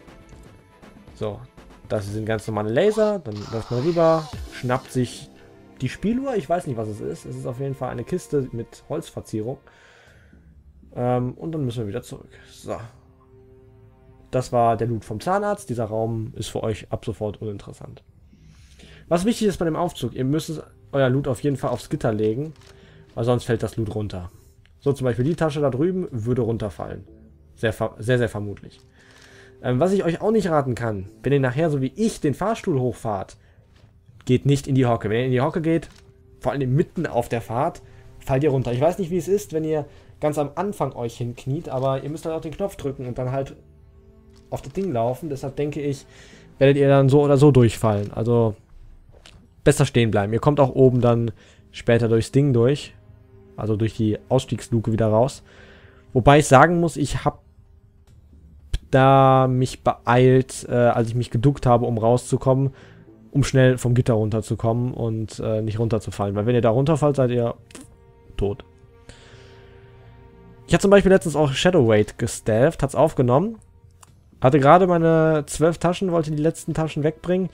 So, das sind ganz normale Laser. Dann läuft man rüber, schnappt sich die Spieluhr, ich weiß nicht, was es ist. Es ist auf jeden Fall eine Kiste mit Holzverzierung. Ähm, und dann müssen wir wieder zurück. So. Das war der Loot vom Zahnarzt. Dieser Raum ist für euch ab sofort uninteressant. Was wichtig ist bei dem Aufzug, ihr müsst euer Loot auf jeden Fall aufs Gitter legen, weil sonst fällt das Loot runter. So, zum Beispiel die Tasche da drüben würde runterfallen. Sehr, sehr, sehr vermutlich. Ähm, was ich euch auch nicht raten kann, wenn ihr nachher so wie ich den Fahrstuhl hochfahrt, geht nicht in die Hocke. Wenn ihr in die Hocke geht, vor allem mitten auf der Fahrt, fallt ihr runter. Ich weiß nicht, wie es ist, wenn ihr ganz am Anfang euch hinkniet, aber ihr müsst dann auch den Knopf drücken und dann halt auf das Ding laufen. Deshalb denke ich, werdet ihr dann so oder so durchfallen. Also besser stehen bleiben. Ihr kommt auch oben dann später durchs Ding durch. Also durch die Ausstiegsluke wieder raus. Wobei ich sagen muss, ich habe da mich beeilt, äh, als ich mich geduckt habe, um rauszukommen, um schnell vom Gitter runterzukommen und äh, nicht runterzufallen. Weil wenn ihr da runterfallt, seid ihr tot. Ich habe zum Beispiel letztens auch Shadow Raid gestalft, hat's aufgenommen. Hatte gerade meine zwölf Taschen, wollte die letzten Taschen wegbringen.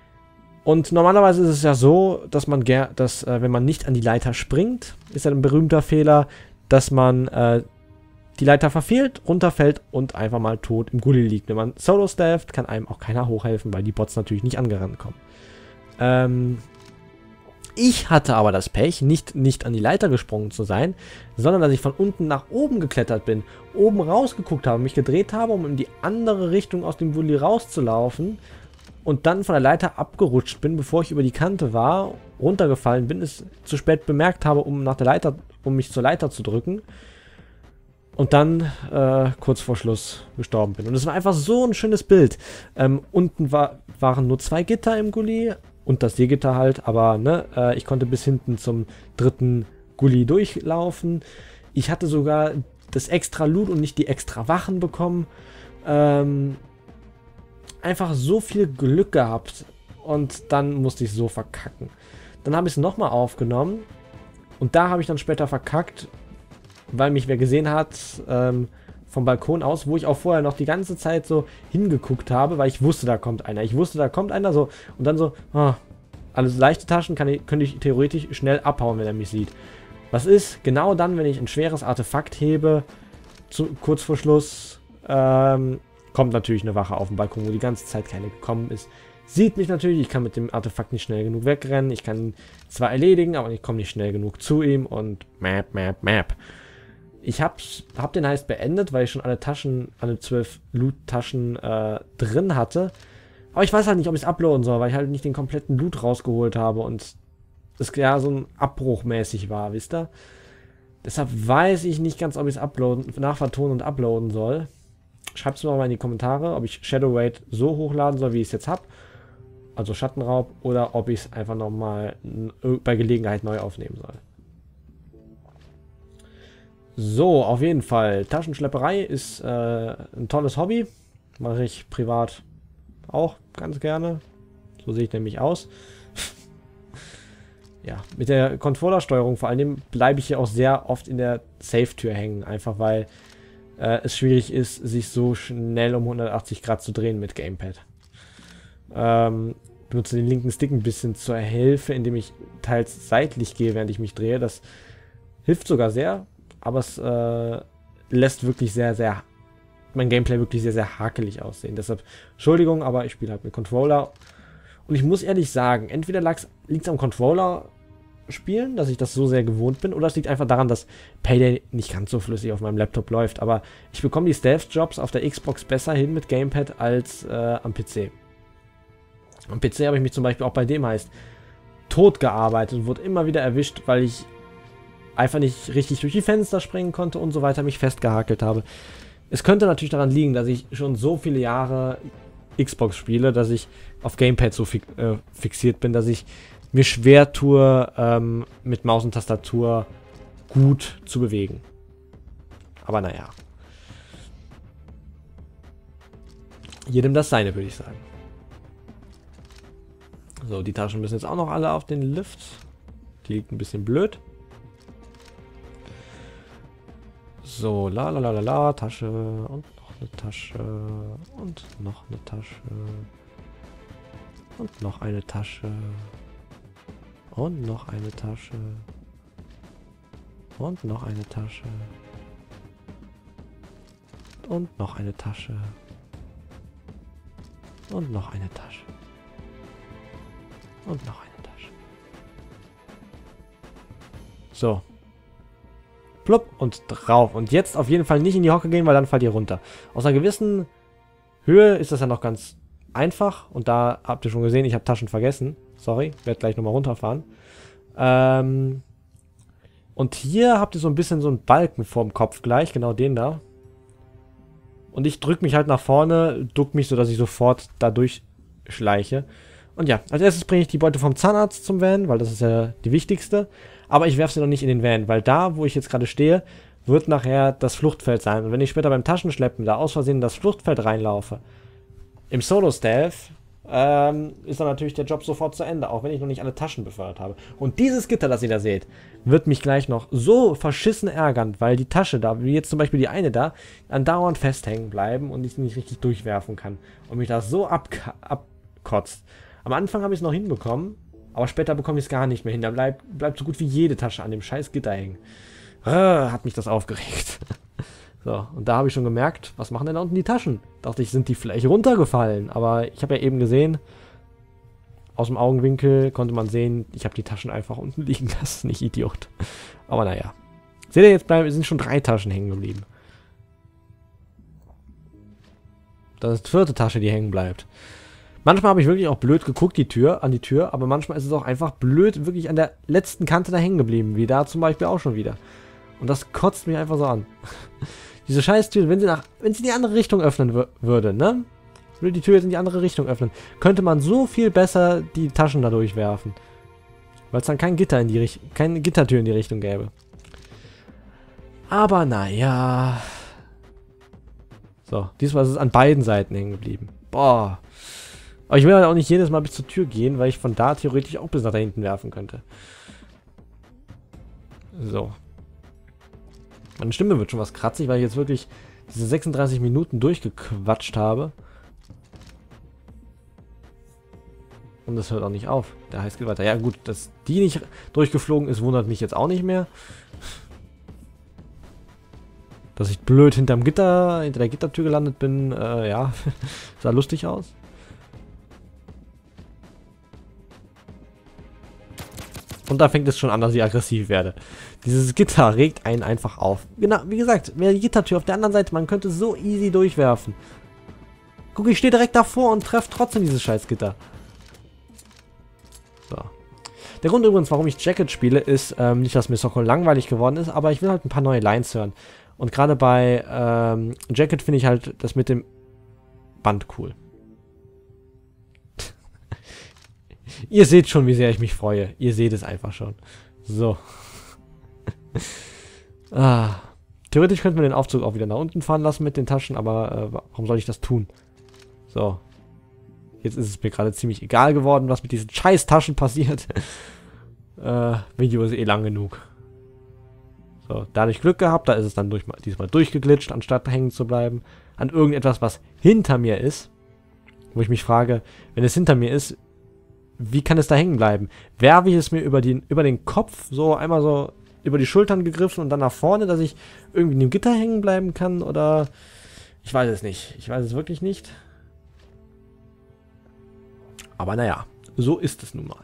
Und normalerweise ist es ja so, dass man, ger dass äh, wenn man nicht an die Leiter springt, ist ja ein berühmter Fehler, dass man äh, die Leiter verfehlt, runterfällt und einfach mal tot im Gully liegt. Wenn man solo stealth, kann einem auch keiner hochhelfen, weil die Bots natürlich nicht angerannt kommen. Ähm, ich hatte aber das Pech, nicht, nicht an die Leiter gesprungen zu sein, sondern dass ich von unten nach oben geklettert bin, oben rausgeguckt habe, mich gedreht habe, um in die andere Richtung aus dem Gully rauszulaufen und dann von der Leiter abgerutscht bin, bevor ich über die Kante war, runtergefallen bin, es zu spät bemerkt habe, um nach der Leiter, um mich zur Leiter zu drücken. Und dann äh, kurz vor Schluss gestorben bin. Und es war einfach so ein schönes Bild. Ähm, unten war, waren nur zwei Gitter im Gully und das Seegitter halt, aber ne, äh, ich konnte bis hinten zum dritten Gully durchlaufen. Ich hatte sogar das extra Loot und nicht die extra Wachen bekommen. Ähm, einfach so viel Glück gehabt und dann musste ich so verkacken. Dann habe ich es nochmal aufgenommen und da habe ich dann später verkackt, weil mich wer gesehen hat, ähm, vom Balkon aus, wo ich auch vorher noch die ganze Zeit so hingeguckt habe, weil ich wusste, da kommt einer. Ich wusste, da kommt einer so und dann so, oh, alles leichte Taschen kann ich, könnte ich theoretisch schnell abhauen, wenn er mich sieht. Was ist? Genau dann, wenn ich ein schweres Artefakt hebe, zu, kurz vor Schluss, ähm, kommt natürlich eine Wache auf dem Balkon, wo die ganze Zeit keine gekommen ist. Sieht mich natürlich, ich kann mit dem Artefakt nicht schnell genug wegrennen. Ich kann ihn zwar erledigen, aber ich komme nicht schnell genug zu ihm und map, map, map. Ich hab's, hab den heißt beendet, weil ich schon alle Taschen, alle zwölf Loot-Taschen äh, drin hatte. Aber ich weiß halt nicht, ob ich es uploaden soll, weil ich halt nicht den kompletten Loot rausgeholt habe und es ja so ein Abbruchmäßig war, wisst ihr? Deshalb weiß ich nicht ganz, ob ich es uploaden, nachvertonen und uploaden soll. Schreibt es mir mal in die Kommentare, ob ich Shadow Raid so hochladen soll, wie ich es jetzt habe. Also Schattenraub, oder ob ich es einfach nochmal bei Gelegenheit neu aufnehmen soll. So, auf jeden Fall. Taschenschlepperei ist äh, ein tolles Hobby. Mache ich privat auch ganz gerne. So sehe ich nämlich aus. Ja, mit der Controllersteuerung vor allem bleibe ich hier auch sehr oft in der Safe-Tür hängen. Einfach weil äh, es schwierig ist, sich so schnell um hundertachtzig Grad zu drehen mit Gamepad. Ähm, benutze den linken Stick ein bisschen zur Hilfe, indem ich teils seitlich gehe, während ich mich drehe. Das hilft sogar sehr. Aber es äh, lässt wirklich sehr, sehr, mein Gameplay wirklich sehr, sehr hakelig aussehen. Deshalb, Entschuldigung, aber ich spiele halt mit Controller. Und ich muss ehrlich sagen, entweder liegt es am Controller spielen, dass ich das so sehr gewohnt bin, oder es liegt einfach daran, dass Payday nicht ganz so flüssig auf meinem Laptop läuft. Aber ich bekomme die Stealth-Jobs auf der Xbox besser hin mit Gamepad als äh, am P C. Am P C habe ich mich zum Beispiel auch bei dem heißt tot gearbeitet und wurde immer wieder erwischt, weil ich einfach nicht richtig durch die Fenster springen konnte und so weiter, mich festgehakelt habe. Es könnte natürlich daran liegen, dass ich schon so viele Jahre Xbox spiele, dass ich auf Gamepad so fi äh, fixiert bin, dass ich mir schwer tue, ähm, mit Maus und Tastatur gut zu bewegen. Aber naja. Jedem das seine, würde ich sagen. So, die Taschen müssen jetzt auch noch alle auf den Lift. Die liegt ein bisschen blöd. So, la la la la la, Tasche und noch eine Tasche und noch eine Tasche und noch eine Tasche Und noch eine Tasche. Und noch eine Tasche. Und noch eine Tasche. Und noch eine Tasche. Und noch eine Tasche. So. Plupp und drauf. Und jetzt auf jeden Fall nicht in die Hocke gehen, weil dann fallt ihr runter. Aus einer gewissen Höhe ist das ja noch ganz einfach. Und da habt ihr schon gesehen, ich habe Taschen vergessen. Sorry, werde gleich nochmal runterfahren. Ähm... Und hier habt ihr so ein bisschen so einen Balken vorm Kopf gleich, genau den da. Und ich drücke mich halt nach vorne, duck mich, sodass ich sofort da durchschleiche. Und ja, als erstes bringe ich die Beute vom Zahnarzt zum Van, weil das ist ja die wichtigste. Aber ich werfe sie noch nicht in den Van, weil da, wo ich jetzt gerade stehe, wird nachher das Fluchtfeld sein. Und wenn ich später beim Taschenschleppen da aus Versehen in das Fluchtfeld reinlaufe, im Solo-Stealth, ähm, ist dann natürlich der Job sofort zu Ende, auch wenn ich noch nicht alle Taschen befördert habe. Und dieses Gitter, das ihr da seht, wird mich gleich noch so verschissen ärgern, weil die Tasche da, wie jetzt zum Beispiel die eine da, andauernd festhängen bleiben und ich sie nicht richtig durchwerfen kann. Und mich das so abk abkotzt. Am Anfang habe ich es noch hinbekommen, aber später bekomme ich es gar nicht mehr hin. Da bleibt, bleibt so gut wie jede Tasche an dem scheiß Gitter hängen. Äh, hat mich das aufgeregt. So, und da habe ich schon gemerkt, was machen denn da unten die Taschen? Dachte ich, sind die vielleicht runtergefallen? Aber ich habe ja eben gesehen, aus dem Augenwinkel konnte man sehen, ich habe die Taschen einfach unten liegen lassen. Nicht Idiot. Aber naja. Seht ihr, jetzt bleiben, sind schon drei Taschen hängen geblieben. Das ist die vierte Tasche, die hängen bleibt. Manchmal habe ich wirklich auch blöd geguckt, die Tür, an die Tür, aber manchmal ist es auch einfach blöd, wirklich an der letzten Kante da hängen geblieben. Wie da zum Beispiel auch schon wieder. Und das kotzt mich einfach so an. Diese Scheißtür, wenn sie nach, wenn sie in die andere Richtung öffnen würde, ne? Würde die Tür jetzt in die andere Richtung öffnen, könnte man so viel besser die Taschen da durchwerfen. Weil es dann kein Gitter in die Richtung, keine Gittertür in die Richtung gäbe. Aber naja. So, diesmal ist es an beiden Seiten hängen geblieben. Boah. Aber ich will halt auch nicht jedes Mal bis zur Tür gehen, weil ich von da theoretisch auch bis nach da hinten werfen könnte. So. Meine Stimme wird schon was kratzig, weil ich jetzt wirklich diese sechsunddreißig Minuten durchgequatscht habe. Und das hört auch nicht auf. Der heißt geht weiter. Ja gut, dass die nicht durchgeflogen ist, wundert mich jetzt auch nicht mehr. Dass ich blöd hinterm Gitter, hinter der Gittertür gelandet bin, äh, ja, sah lustig aus. Und da fängt es schon an, dass ich aggressiv werde. Dieses Gitter regt einen einfach auf. Genau, wie gesagt, wäre die Gittertür auf der anderen Seite, man könnte so easy durchwerfen. Guck, ich stehe direkt davor und treffe trotzdem dieses scheiß Gitter. So. Der Grund übrigens, warum ich Jacket spiele, ist ähm, nicht, dass mir Soccer langweilig geworden ist, aber ich will halt ein paar neue Lines hören. Und gerade bei ähm, Jacket finde ich halt das mit dem Band cool. Ihr seht schon, wie sehr ich mich freue. Ihr seht es einfach schon. So. ah. Theoretisch könnte man den Aufzug auch wieder nach unten fahren lassen mit den Taschen, aber äh, warum soll ich das tun? So. Jetzt ist es mir gerade ziemlich egal geworden, was mit diesen scheiß Taschen passiert. äh, Video ist eh lang genug. So, da hatte ich Glück gehabt, da ist es dann durch, diesmal durchgeglitscht, anstatt hängen zu bleiben. An irgendetwas, was hinter mir ist. Wo ich mich frage, wenn es hinter mir ist, wie kann es da hängen bleiben? Werfe ich es mir über den, über den Kopf, so einmal so über die Schultern gegriffen und dann nach vorne, dass ich irgendwie in dem Gitter hängen bleiben kann? Oder ich weiß es nicht. Ich weiß es wirklich nicht. Aber naja, so ist es nun mal.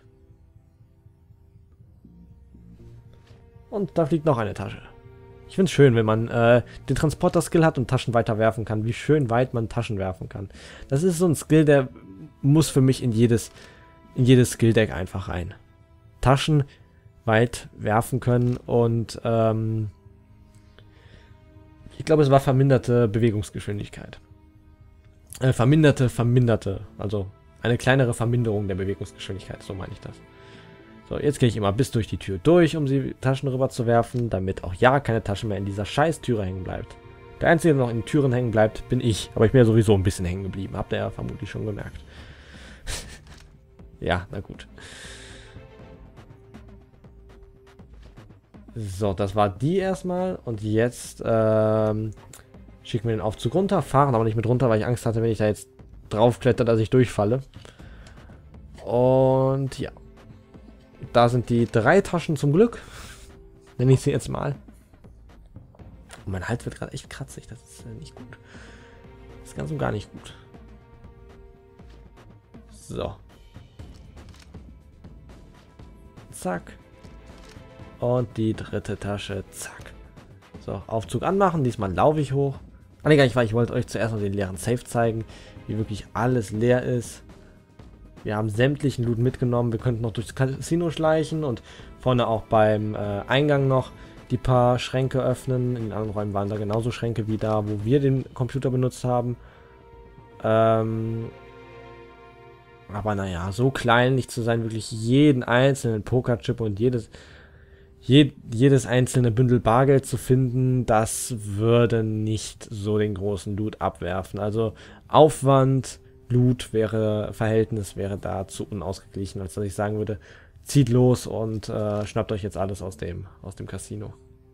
Und da fliegt noch eine Tasche. Ich finde es schön, wenn man äh, den Transporter-Skill hat und Taschen weiter werfen kann. Wie schön weit man Taschen werfen kann. Das ist so ein Skill, der muss für mich in jedes, in jedes Skill-Deck einfach rein. Taschen weit werfen können und ähm, ich glaube, es war verminderte Bewegungsgeschwindigkeit. Äh, verminderte, verminderte. Also eine kleinere Verminderung der Bewegungsgeschwindigkeit, so meine ich das. So, jetzt gehe ich immer bis durch die Tür durch, um die Taschen rüber zu werfen, damit auch ja keine Tasche mehr in dieser scheiß Türe hängen bleibt. Der Einzige, der noch in Türen hängen bleibt, bin ich. Aber ich bin ja sowieso ein bisschen hängen geblieben. Habt ihr ja vermutlich schon gemerkt. Ja, na gut. So, das war die erstmal. Und jetzt ähm, schicken wir den Aufzug runter. Fahren aber nicht mit runter, weil ich Angst hatte, wenn ich da jetzt draufkletter, dass ich durchfalle. Und ja. da sind die drei Taschen zum Glück. Nenne ich sie jetzt mal. Und mein Hals wird gerade echt kratzig. Das ist äh, nicht gut. Das ist ganz und gar nicht gut. So. Zack. Und die dritte Tasche. Zack. So, Aufzug anmachen. Diesmal laufe ich hoch. Ah, nee, gar nicht, weil ich wollte euch zuerst noch den leeren Safe zeigen. Wie wirklich alles leer ist. Wir haben sämtlichen Loot mitgenommen. Wir könnten noch durchs Casino schleichen und vorne auch beim äh, Eingang noch die paar Schränke öffnen. In den anderen Räumen waren da genauso Schränke wie da, wo wir den Computer benutzt haben. Ähm, aber naja, so kleinlich zu sein, wirklich jeden einzelnen Pokerchip und jedes, je, jedes einzelne Bündel Bargeld zu finden, das würde nicht so den großen Loot abwerfen. Also Aufwand, Loot wäre, Verhältnis wäre da zu unausgeglichen, als dass ich sagen würde, zieht los und äh, schnappt euch jetzt alles aus dem, aus dem Casino.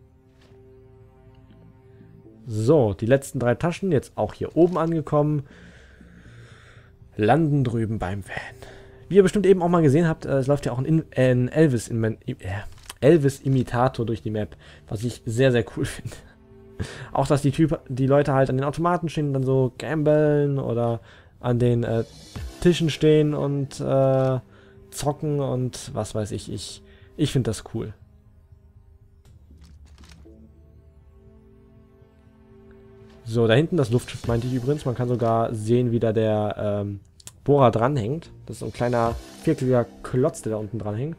So, die letzten drei Taschen, jetzt auch hier oben angekommen, landen drüben beim Van. Wie ihr bestimmt eben auch mal gesehen habt, äh, es läuft ja auch ein, äh, ein Elvis, in mein, äh, Elvis-Imitator durch die Map, was ich sehr, sehr cool finde. Auch, dass die, Typ, die Leute halt an den Automaten stehen und dann so gambeln oder an den äh, Tischen stehen und äh, zocken und was weiß ich. Ich, ich finde das cool. So, da hinten das Luftschiff meinte ich übrigens. Man kann sogar sehen, wie da der ähm, Bohrer dranhängt. Das ist so ein kleiner vierkeliger Klotz, der da unten dran hängt.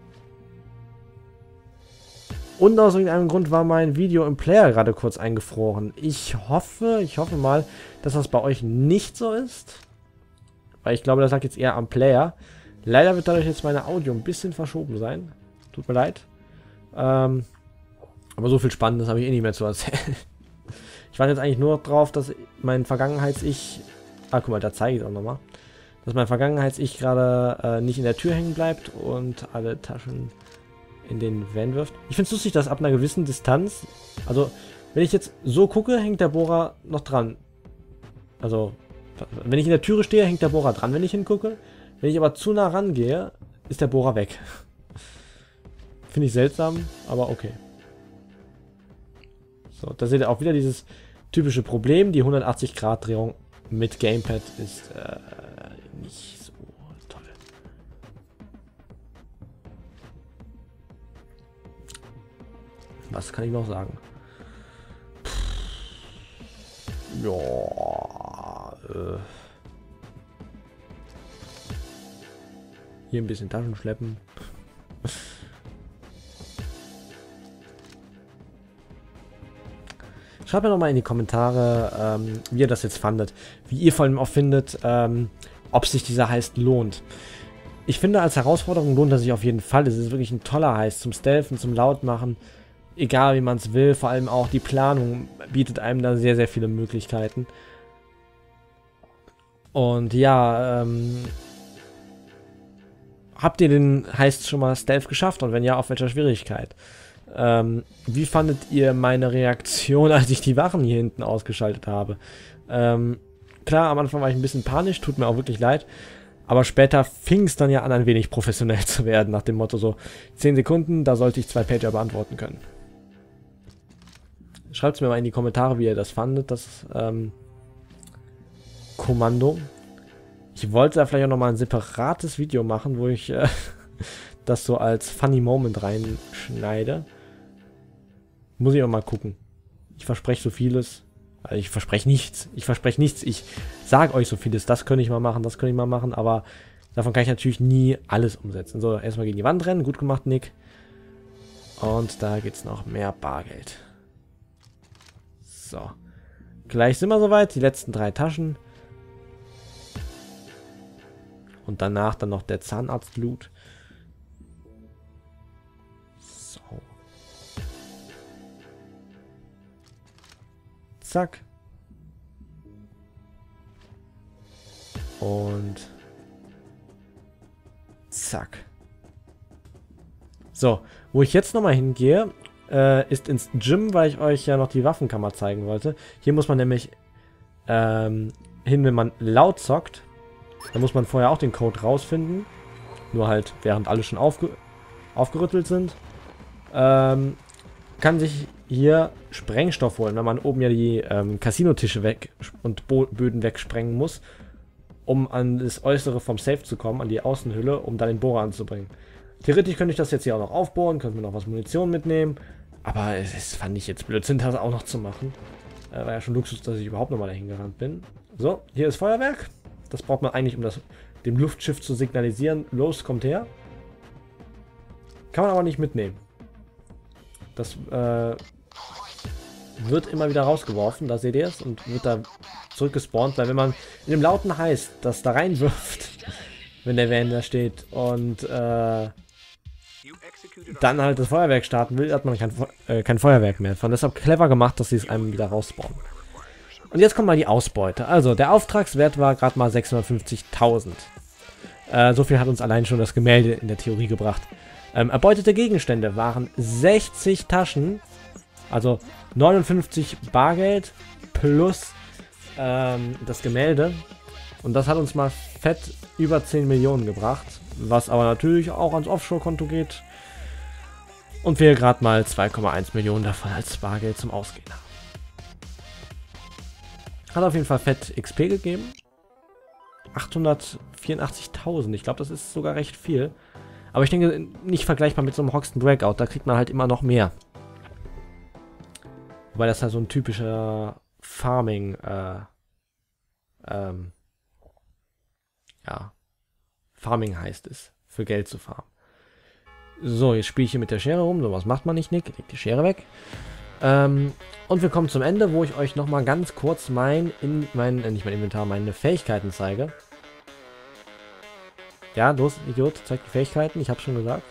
Und aus irgendeinem Grund war mein Video im Player gerade kurz eingefroren. Ich hoffe, ich hoffe mal, dass das bei euch nicht so ist. Weil ich glaube, das lag jetzt eher am Player. Leider wird dadurch jetzt meine Audio ein bisschen verschoben sein. Tut mir leid. Ähm, aber so viel Spannendes habe ich eh nicht mehr zu erzählen. Ich warte jetzt eigentlich nur drauf, dass mein Vergangenheits-Ich... Ah, guck mal, da zeige ich es auch nochmal. Dass mein Vergangenheits-Ich gerade äh, nicht in der Tür hängen bleibt und alle Taschen in den Van wirft. Ich finde es lustig, dass ab einer gewissen Distanz... Also, wenn ich jetzt so gucke, hängt der Bohrer noch dran. Also, wenn ich in der Türe stehe, hängt der Bohrer dran, wenn ich hingucke. Wenn ich aber zu nah rangehe, ist der Bohrer weg. Finde ich seltsam, aber okay. So, da seht ihr auch wieder dieses typische Problem. Die hundertachtzig Grad Drehung mit Gamepad ist äh, nicht so toll. Was kann ich noch sagen? Ja, äh. Hier ein bisschen Taschen schleppen. Schreibt mir noch mal in die Kommentare, ähm, wie ihr das jetzt fandet. Wie ihr vor allem auch findet, ähm, ob sich dieser Heist lohnt. Ich finde, als Herausforderung lohnt er sich auf jeden Fall. Es ist wirklich ein toller Heist zum Stealthen, zum Lautmachen. Egal wie man es will, vor allem auch die Planung bietet einem da sehr, sehr viele Möglichkeiten. Und ja, ähm, habt ihr den Heist schon mal Stealth geschafft und wenn ja, auf welcher Schwierigkeit? Ähm, wie fandet ihr meine Reaktion, als ich die Wachen hier hinten ausgeschaltet habe? Ähm, klar, am Anfang war ich ein bisschen panisch, tut mir auch wirklich leid. Aber später fing es dann ja an, ein wenig professionell zu werden, nach dem Motto so, zehn Sekunden, da sollte ich zwei Pager beantworten können. Schreibt es mir mal in die Kommentare, wie ihr das fandet, das ähm, Kommando. Ich wollte da vielleicht auch nochmal ein separates Video machen, wo ich äh, das so als Funny Moment reinschneide. Muss ich auch mal gucken. Ich verspreche so vieles. Also ich verspreche nichts. Ich verspreche nichts. Ich sage euch so vieles. Das könnte ich mal machen, das könnte ich mal machen, aber davon kann ich natürlich nie alles umsetzen. So, erstmal gegen die Wand rennen. Gut gemacht, Nick. Und da gibt es noch mehr Bargeld. So. Gleich sind wir soweit. Die letzten drei Taschen. Und danach dann noch der Zahnarzt-Loot. So. Zack. Und zack. So, wo ich jetzt nochmal hingehe, äh, ist ins Gym, weil ich euch ja noch die Waffenkammer zeigen wollte. Hier muss man nämlich ähm, hin, wenn man laut zockt. Da muss man vorher auch den Code rausfinden. Nur halt, während alle schon aufge aufgerüttelt sind, ähm, kann sich hier Sprengstoff holen, wenn man oben ja die ähm, Casino-Tische weg und Bo Böden wegsprengen muss, um an das Äußere vom Safe zu kommen, an die Außenhülle, um dann den Bohrer anzubringen. Theoretisch könnte ich das jetzt hier auch noch aufbohren, könnte mir noch was Munition mitnehmen, aber es fand ich jetzt Blödsinn, das auch noch zu machen. Äh, war ja schon Luxus, dass ich überhaupt nochmal dahin gerannt bin. So, hier ist Feuerwerk. Das braucht man eigentlich, um das dem Luftschiff zu signalisieren. Los, kommt her. Kann man aber nicht mitnehmen. Das äh, wird immer wieder rausgeworfen, da seht ihr es, und wird da zurückgespawnt, weil wenn man in dem lauten Heiß das da reinwirft, wenn der Van da steht und äh, dann halt das Feuerwerk starten will, hat man kein, äh, kein Feuerwerk mehr. Von deshalb clever gemacht, dass sie es einem wieder rausspawnen. Und jetzt kommt mal die Ausbeute. Also, der Auftragswert war gerade mal sechshundertfünfzigtausend. Äh, so viel hat uns allein schon das Gemälde in der Theorie gebracht. Ähm, erbeutete Gegenstände waren sechzig Taschen, also neunundfünfzig Bargeld plus ähm, das Gemälde. Und das hat uns mal fett über zehn Millionen gebracht, was aber natürlich auch ans Offshore-Konto geht. Und wir gerade mal zwei Komma eins Millionen davon als Bargeld zum Ausgehen haben. Hat auf jeden Fall fett X P gegeben. achthundertvierundachtzigtausend, ich glaube, das ist sogar recht viel. Aber ich denke, nicht vergleichbar mit so einem Hoxton Breakout, da kriegt man halt immer noch mehr. Wobei das halt so ein typischer Farming, äh, ähm, ja, Farming heißt es, für Geld zu farmen. So, jetzt spiele ich hier mit der Schere rum, sowas macht man nicht, Nick, leg die Schere weg. Ähm, und wir kommen zum Ende, wo ich euch nochmal ganz kurz mein, in mein, äh, nicht mein Inventar, meine Fähigkeiten zeige. Ja, los, Idiot, zeig die Fähigkeiten, ich hab's schon gesagt.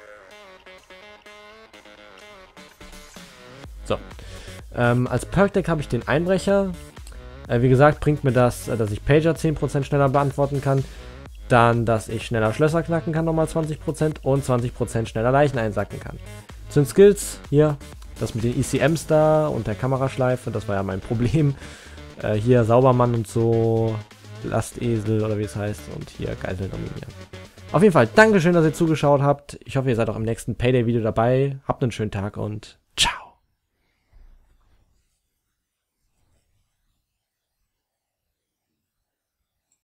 So. Ähm, als Perk-Deck habe ich den Einbrecher. Äh, wie gesagt, bringt mir das, äh, dass ich Pager zehn Prozent schneller beantworten kann. Dann, dass ich schneller Schlösser knacken kann, nochmal zwanzig Prozent. Und zwanzig Prozent schneller Leichen einsacken kann. Zu den Skills, hier, das mit den E C Ms da und der Kameraschleife, das war ja mein Problem. Äh, hier Saubermann und so, Lastesel oder wie es heißt. Und hier Geiseln nominieren. Auf jeden Fall, Dankeschön, dass ihr zugeschaut habt. Ich hoffe, ihr seid auch im nächsten Payday-Video dabei. Habt einen schönen Tag und